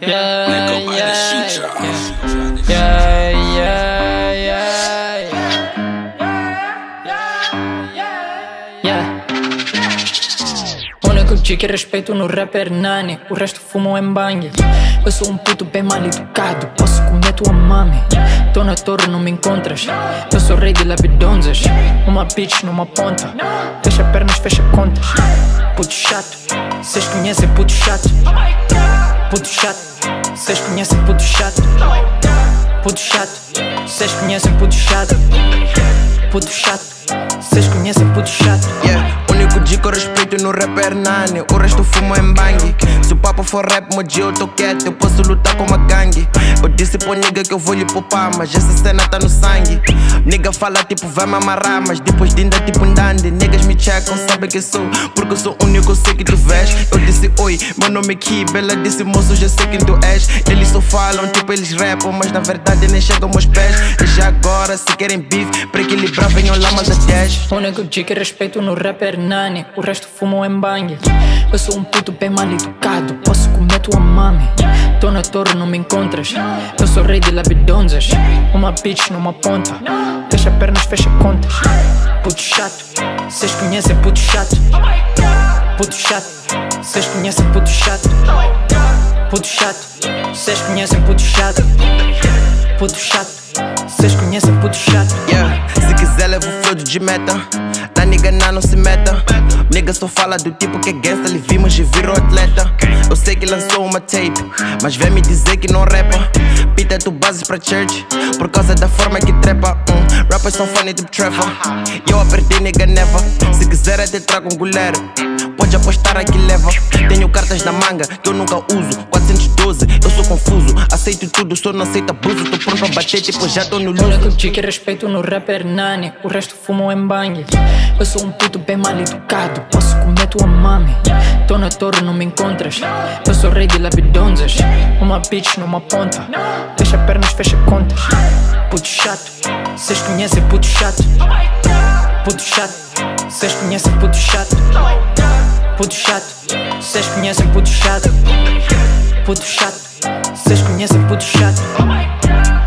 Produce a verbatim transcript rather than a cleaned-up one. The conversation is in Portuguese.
yeah, yeah, yeah, yeah, yeah, yeah. O único G que respeito no rapper Nani, o resto fumam em bang. Eu sou um puto bem mal educado, posso comer tua mami. Tô na torre, não me encontras. Eu sou rei de labidonzas, uma bitch numa ponta. Fecha pernas, fecha contas. Puto chato, cês conhecem puto chato. Puto chato, cês conhecem puto chato. Puto chato, cês conhecem puto chato. Puto chato, cês conhecem puto chato. Yeah, único G que eu respeito no rapper Nani, o resto fumo em bang. Se o papo for rap, meu G eu tô quieto, eu posso lutar com uma gangue. Eu disse pro nigga que eu vou lhe poupar, mas essa cena tá no sangue. Nigga fala tipo vai me amarrar, mas depois de ainda tipo um dandy. Niggas me checkam, sabem quem sou, porque eu sou o único, eu sei que tu vês. Eu disse oi, meu nome é Ki, Bela disse moço, já sei quem tu és. Eles só falam, tipo eles rapam, mas na verdade nem chegam aos pés. E já agora, se querem beef, pra equilibrar venham lá mais a dez. O único G que respeito no rapper Nani, o resto fumam em bang. Eu sou um puto bem mal educado, posso comer tua mami. Tô na torre, não me encontras. Eu sou rei de labidonzas, uma bitch numa ponta. Fecha pernas, fecha contas. Puto chato, cês conhecem puto chato. Puto chato, cês conhecem puto chato. Puto chato, cês conhecem puto chato. Puto chato, cês conhecem puto chato. Yeah, se quiser leva o flow de meta. Da nigga não se meta. Nigga só fala do tipo que é gangsta, lhe vimos e virou atleta. Eu sei que lançou uma tape, mas vem me dizer que não rapa. Pita tu bases pra church, por causa da forma que trepa. hum. Rappers são funny tipo Trevor, e eu a perder nigga never. Se quiser até trago um goleiro, pode apostar aqui leva. Tenho cartas na manga que eu nunca uso, quatrocentos e doze, eu sou confuso. Aceito tudo, só não aceito abuso. Tô pronto a bater tipo já tô no O luso. único G que respeito no rapper Nani, o resto fumam em bang. Eu sou um puto bem mal educado, posso comer tua mami. Tô na torre, não me encontras. Eu sou rei de labidonzas, uma bitch numa ponta. Fecha pernas, fecha contas. Puto chato, cês conhecem puto chato. Puto chato, cês conhecem puto chato. Puto chato, cês conhecem puto chato. Puto chato, cês conhecem puto chato.